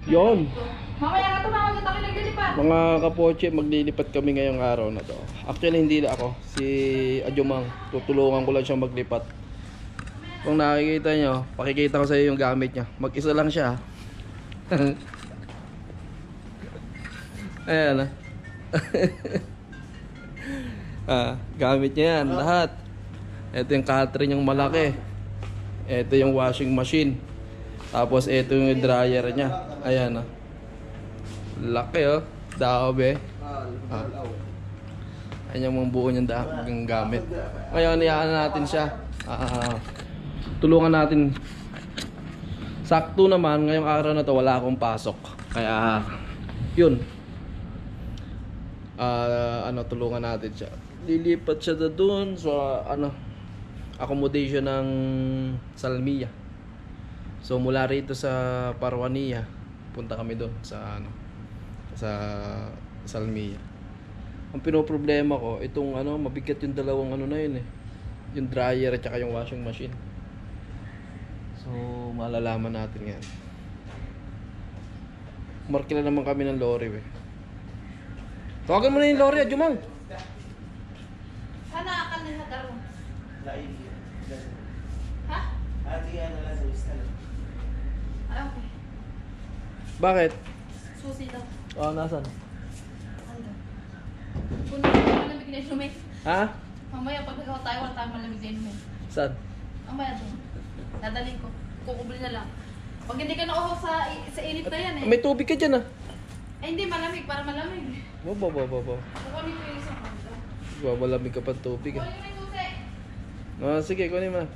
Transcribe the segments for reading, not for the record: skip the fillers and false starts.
Yon. Mamaya na ito, makakita ko naglilipat. Mga kapoche, maglilipat kami ngayong araw na to. Actually, hindi na ako. Si Adjumang, tutulungan ko lang siyang maglipat. Kung nakikita nyo, pakikita ko sa iyo yung gamit niya. Mag-isa lang siya. Ayan gamit niya yan, lahat. Ito yung cutter niyang malaki. Ito yung washing machine. Tapos ito yung dryer niya. Ayan laki daobe. Ayan yung mga buo niyang gamit. Ngayon, iyaan natin siya. Tulungan natin. Sakto naman, ngayong araw na to wala akong pasok. Kaya, yun. Tulungan natin siya. Lilipat siya doon sa, accommodation ng Salmiya. So, mula rito sa Parwania, punta kami doon sa, sa Salmiya. Ang pinoproblema ko, itong mabigat yung dalawang na yun yung dryer at saka yung washing machine. So malalaman natin yan. Markila naman kami ng lorry Tawagan mo na yung lorry, Adjumang. Sana akan na daro. Ha? Ay, okay. Bakit? Susi daw. Nasaan? Kung malamig na inumin. Ha? Mamaya pag nagawa tayo, wala tayong malamig na inumin. Saan? Mamaya doon. Dadalhin ko. Kukubli na lang. Pag hindi ka nauhaw sa init na yan May tubig ka dyan Eh hindi, malamig. Para malamig. Kukunin ko yung isang kanto. Malamig ka pa tubig Kunin mo yung susi. Sige, kunin mo na.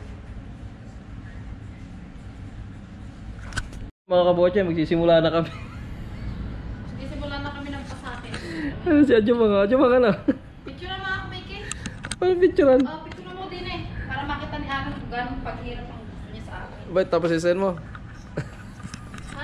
Mga kaboche, magsisimula na kami. Magsisimula na kami ng pasate. Si Adjumang ka na. Picture na mga kumiki. Paano picturean? Picture mo din para makita ni Alan kung gano'ng paghirap ang gusto niya sa akin. Ba't tapos isend mo? Ha?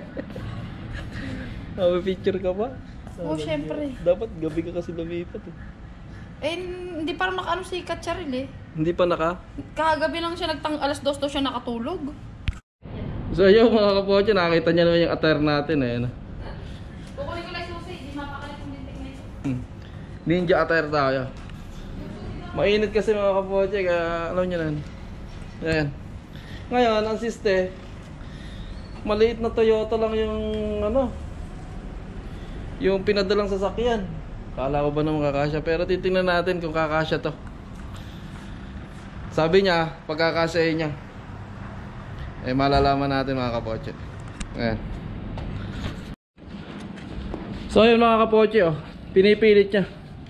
May picture ka pa? Syempre. Dapat gabi ka kasi lumipat Hindi parang naka si Katcharil Hindi pa naka? Kagabi lang siya alas 2 daw siya nakatulog. So yun mga kapoche, nakakita niya naman yung attire natin Kukunin ko lang susi, hindi mapakalit yung lintik na ito. Ninja attire tayo. Mainit kasi mga kapoche, kaya alam nyo na. Ayan. Ngayon, ang siste, maliit na Toyota lang yung yung pinadalang sasakyan. Kala ko ba naman kakasya, pero titingnan natin kung kakasya to. Sabi niya, pagkakasyahin niya, malalaman natin mga kapoche. Ayan. So yun mga kapoche, pinipilit niya.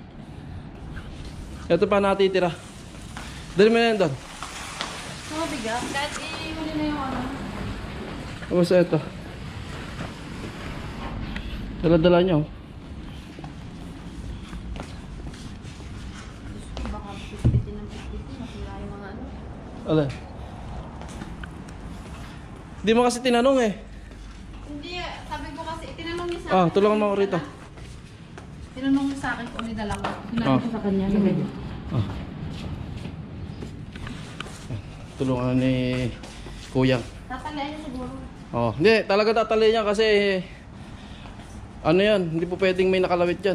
Ito pa natitira. Dali mo na yan doon. Mabigat, kahit huli na yung Tapos ito. Dala-dala niyo. Baka pispitin ng pispitin, masira yung mga Alin? Hindi mo kasi tinanong Hindi, sabi ko kasi, tinanong niya sa akin. Tulungan mo ako rito. Tinanong niya sa akin kung may dala ko. Hinanong ko sa kanya. Tulungan ni Kuya. Tatalayan niya siguro. Hindi, talaga tatali niya kasi yan, hindi po pwedeng may nakalawit dyan.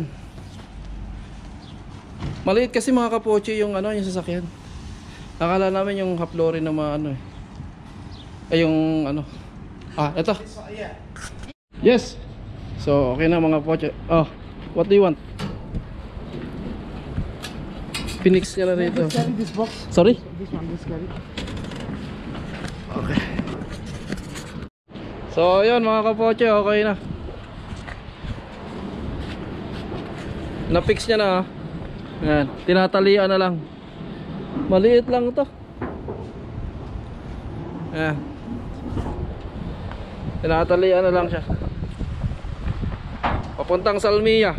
Maliit kasi mga kapoche yung yung sasakyan. Akala namin yung half lorry na yung eto. Yes. So, okay na mga poche. What do you want? Pinix niya na rito. This box. Sorry? This one, this carry. Okay. So, yun mga kapoche, okay na. Na-fix niya na Ayan, tinatalian na lang. Maliit lang to. Ayan. Tinatalian na lang siya. Papuntang Salmiya.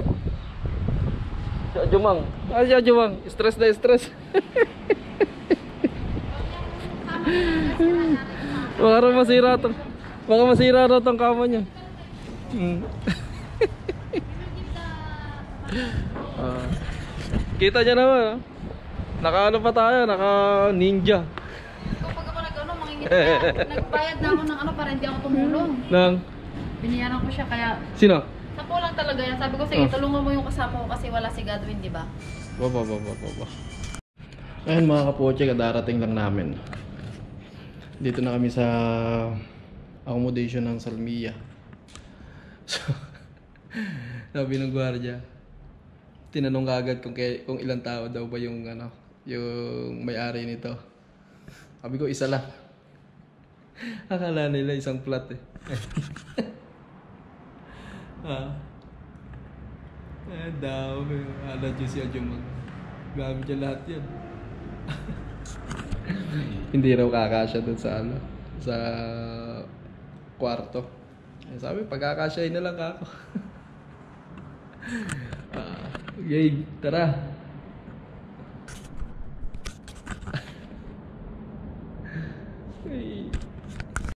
Si Adjumang. Si Adjumang, stress na stress. Baka masira na tong kama niya. Kita niya naman, naka ano pa tayo, naka ninja. Kapag ako nag-ano, Nagbayad na ako ng ano para hindi ako tumulong. Nang, Biniyaran ko siya kaya sino? sa lang talaga yan. Sabi ko, sige, Oh. tulungan mo yung kasama ko kasi wala si Godwin, di ba? Baba. Ayun mga kapoche, kadarating lang namin. Dito na kami sa accommodation ng Salmia. So, sabi ng gwardiya, tinanong agad kung ilang tao daw ba yung yung may-ari nito. Sabi ko, isa lang. Akala nila isang flat eh. Dami. Ala Diyos yan yung gamit niya lahat yan. Hindi raw kakasya dun sa sa kwarto. Sabi, pagkakasyahin na lang ako. Okay, tara.